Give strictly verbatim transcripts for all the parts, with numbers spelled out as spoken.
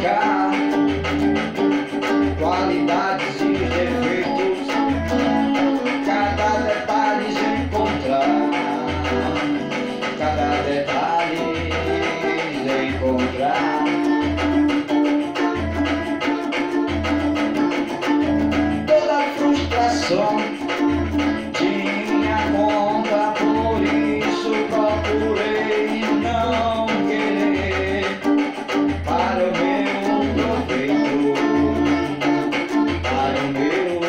identificar qualidades e defeitos, cada detalhe encontrar, cada detalhe encontrar. Toda frustração tinha conta, por isso procurei não querer para o meu proveito, para o meu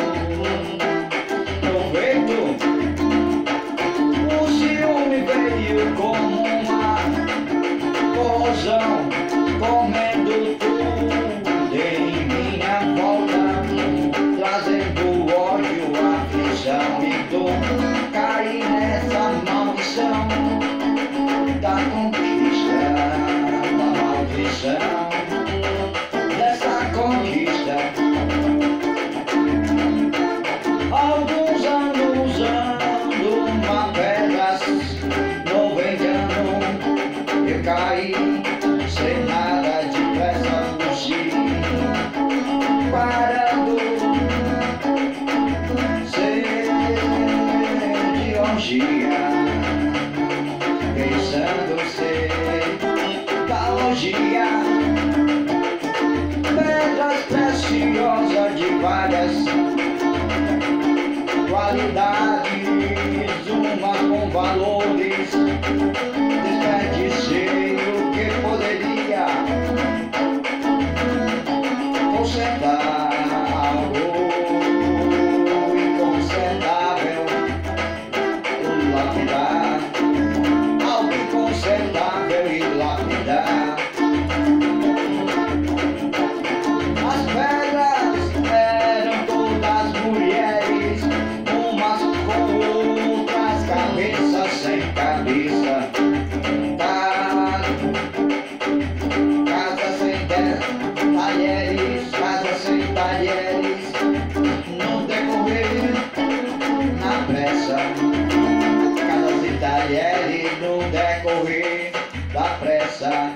proveito. O ciúme veio como uma corrosão, comendo tudo em minha volta, trazendo ódio, aflição e dor. Caí nessa maldição da conquista, da maldição dessa conquista. Alguns anos usando uma pedra, noventa anos eu caí, sem nada depressa fugir, parando ser de orgia, pensando ser da orgia. Pedras preciosas de várias qualidades, umas com valores, desperdicei o que poderia consertar algo inconsertável, lapidar algo inconsertável e lapidar. As pedras eram todas mulheres, umas com outras, cabeça sem cabeça, casa sem talheres, casa sem talheres, no decorrer, na pressa, casa sem talheres, no decorrer da pressa.